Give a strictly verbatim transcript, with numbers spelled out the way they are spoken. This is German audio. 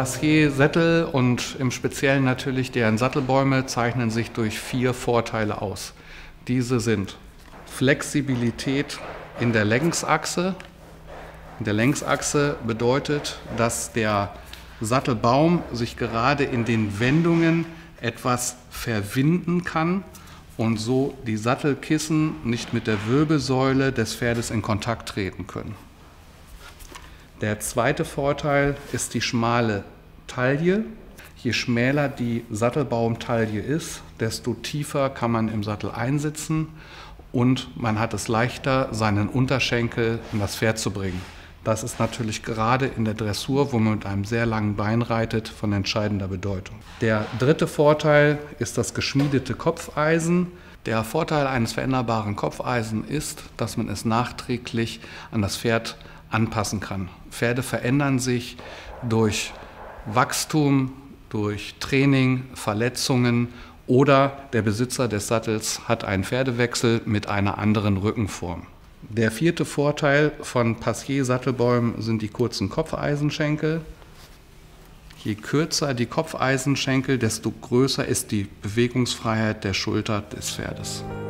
Passier-Sättel und im Speziellen natürlich deren Sattelbäume zeichnen sich durch vier Vorteile aus. Diese sind Flexibilität in der Längsachse. In der Längsachse bedeutet, dass der Sattelbaum sich gerade in den Wendungen etwas verwinden kann und so die Sattelkissen nicht mit der Wirbelsäule des Pferdes in Kontakt treten können. Der zweite Vorteil ist die schmale Taille. Je schmäler die Sattelbaumtaille ist, desto tiefer kann man im Sattel einsitzen und man hat es leichter, seinen Unterschenkel in das Pferd zu bringen. Das ist natürlich gerade in der Dressur, wo man mit einem sehr langen Bein reitet, von entscheidender Bedeutung. Der dritte Vorteil ist das geschmiedete Kopfeisen. Der Vorteil eines veränderbaren Kopfeisen ist, dass man es nachträglich an das Pferd anpassen kann. Pferde verändern sich durch Wachstum, durch Training, Verletzungen oder der Besitzer des Sattels hat einen Pferdewechsel mit einer anderen Rückenform. Der vierte Vorteil von Passier-Sattelbäumen sind die kurzen Kopfeisenschenkel. Je kürzer die Kopfeisenschenkel, desto größer ist die Bewegungsfreiheit der Schulter des Pferdes.